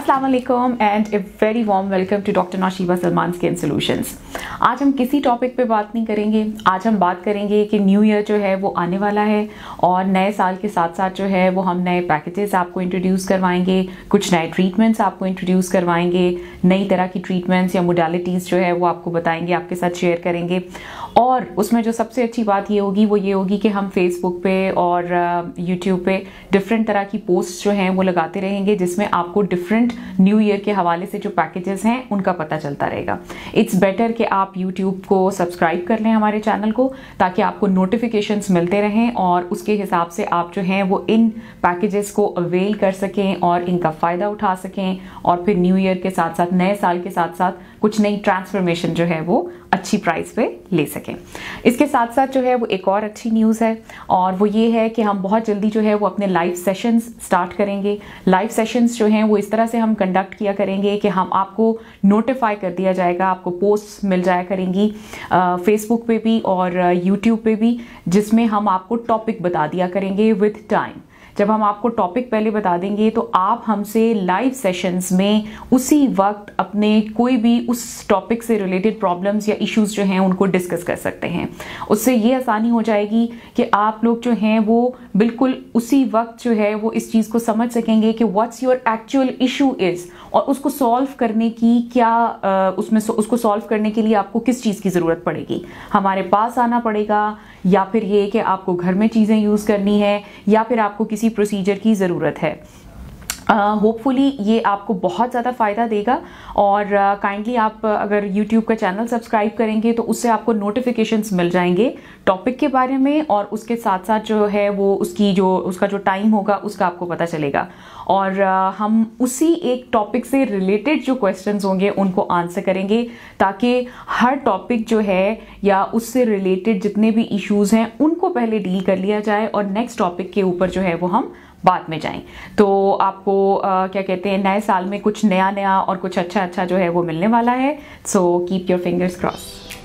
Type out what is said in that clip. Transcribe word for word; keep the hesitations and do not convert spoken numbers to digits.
अस्सलाम वालेकुम and a very warm welcome to doctor Naushiba Salman skin solutions. आज हम किसी टॉपिक पे बात नहीं करेंगे। आज हम बात करेंगे कि न्यू ईयर जो है वो आने वाला है और नए साल के साथ साथ जो है वो हम नए पैकेजेस आपको इंट्रोड्यूस करवाएंगे, कुछ नए ट्रीटमेंट्स आपको इंट्रोड्यूस करवाएंगे, नई तरह की ट्रीटमेंट्स या मोडालिटीज़ जो है वो आपको बताएंगे, आपके साथ शेयर करेंगे। और उसमें जो सबसे अच्छी बात ये होगी वो ये होगी कि हम फेसबुक पे और यूट्यूब पे डिफरेंट तरह की पोस्ट जो हैं वो लगाते रहेंगे, जिसमें आपको डिफरेंट न्यू ईयर के हवाले से जो पैकेजेस हैं उनका पता चलता रहेगा। इट्स बेटर कि आप यूट्यूब को सब्सक्राइब कर लें हमारे चैनल को, ताकि आपको नोटिफिकेशंस मिलते रहें और उसके हिसाब से आप जो हैं वो इन पैकेजेस को अवेल कर सकें और इनका फ़ायदा उठा सकें और फिर न्यू ईयर के साथ साथ नए साल के साथ साथ कुछ नई ट्रांसफॉर्मेशन जो है वो अच्छी प्राइस पे ले सकें। इसके साथ साथ जो है वो एक और अच्छी न्यूज़ है और वो ये है कि हम बहुत जल्दी जो है वो अपने लाइव सेशंस स्टार्ट करेंगे। लाइव सेशंस जो हैं वो इस तरह से हम कंडक्ट किया करेंगे कि हम आपको नोटिफाई कर दिया जाएगा, आपको पोस्ट मिल जाया करेंगी फेसबुक पे भी और यूट्यूब पे भी, जिसमें हम आपको टॉपिक बता दिया करेंगे विद टाइम। जब हम आपको टॉपिक पहले बता देंगे तो आप हमसे लाइव सेशंस में उसी वक्त अपने कोई भी उस टॉपिक से रिलेटेड प्रॉब्लम्स या इश्यूज जो हैं उनको डिस्कस कर सकते हैं। उससे ये आसानी हो जाएगी कि आप लोग जो हैं वो बिल्कुल उसी वक्त जो है वो इस चीज़ को समझ सकेंगे कि what's your actual issue is और उसको सॉल्व करने की क्या उसमें उसको सॉल्व करने के लिए आपको किस चीज़ की ज़रूरत पड़ेगी। हमारे पास आना पड़ेगा या फिर ये कि आपको घर में चीज़ें यूज़ करनी है या फिर आपको किसी प्रोसीजर की ज़रूरत है। होपफुली uh, ये आपको बहुत ज़्यादा फ़ायदा देगा और काइंडली uh, आप अगर यूट्यूब का चैनल सब्सक्राइब करेंगे तो उससे आपको नोटिफिकेशंस मिल जाएंगे टॉपिक के बारे में और उसके साथ साथ जो है वो उसकी जो उसका जो टाइम होगा उसका आपको पता चलेगा और uh, हम उसी एक टॉपिक से रिलेटेड जो क्वेश्चंस होंगे उनको आंसर करेंगे, ताकि हर टॉपिक जो है या उससे रिलेटेड जितने भी इश्यूज़ हैं उनको पहले डील कर लिया जाए और नेक्स्ट टॉपिक के ऊपर जो है वो हम बाद में जाएं। तो आपको आ, क्या कहते हैं, नए साल में कुछ नया नया और कुछ अच्छा अच्छा जो है वो मिलने वाला है। So keep your fingers cross.